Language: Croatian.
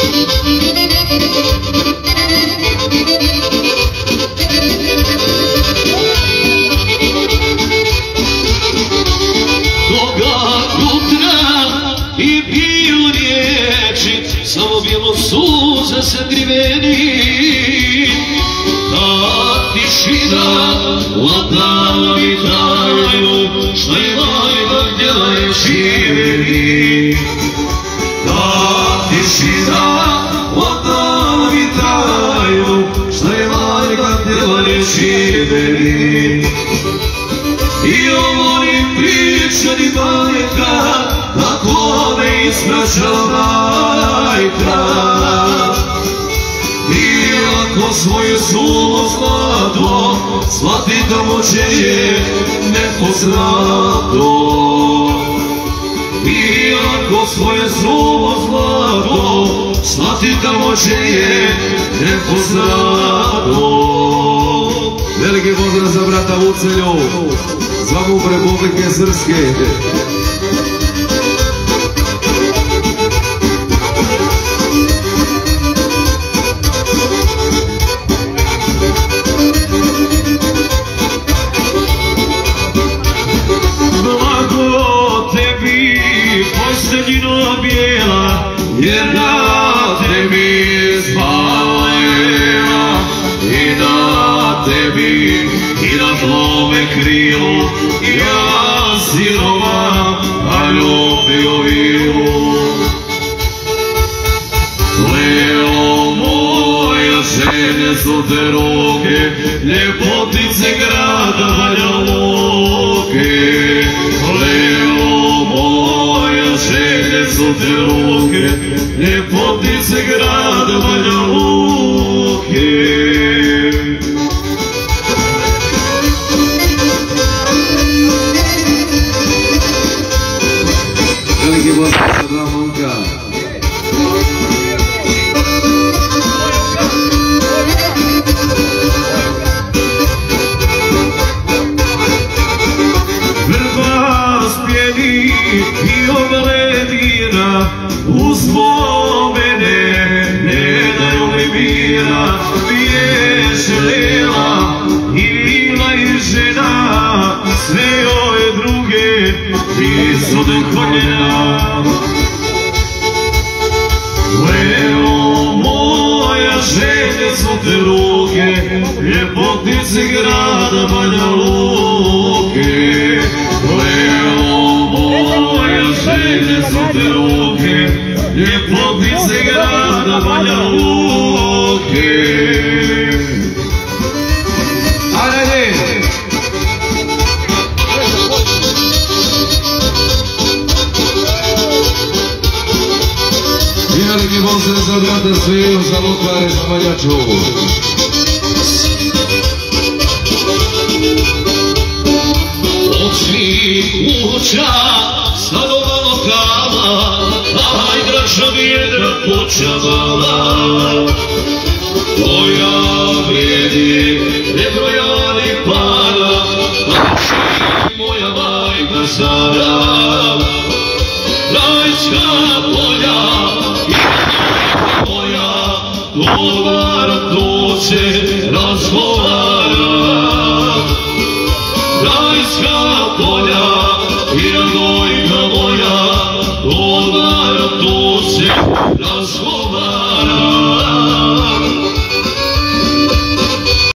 Samo bijelo suze se driveni, ta tišina vladala mi tajnu, što je majka htjela je živjeti. Ta tišina vladala mi tajnu, što je majka htjela je živjeti. I ovo ni priča ni bajka, tako me ispraćala majka. I ako svoje suvo zlato shvati tamo će je nepoznato. I ako svoje suvo zlato shvati tamo će je nepoznato. Veliki pozdrav za brata Vucelju, za MUP Republike Srpske. Blago tebi, posteljino bijela, jer na tebi spavajela. I na tebi, i na tvome krilu, ja sirova, a ljubio vilu. Leo moja, žene su te ruke, ljepotice grada Banja Luke. Leo moja, žene su te ruke, ljepotice grada Banja Luke. Veliki pozdrav za dva momka. Vrba spjeni i obledina, uspomene ne daju mi mira. Biješe lela i bila i žena, sve ove druge nisu do koljena. Leo moja, žene su te ruke, ljepotice grada Banja Luke. Leo moja, žene su te ruke, ljepotice grada Banja Luke. Veliki pozdrav za brata Sviju, za Lukvare, za Maljaču. Od svih kuća stanova lokala, aj draža vjedra počavala. Koja vrijedi nebrojani para, a moja majka Sara. Rajska polja Dolara to se razgovara. Rajska polja i radojka moja, Dolara to se razgovara.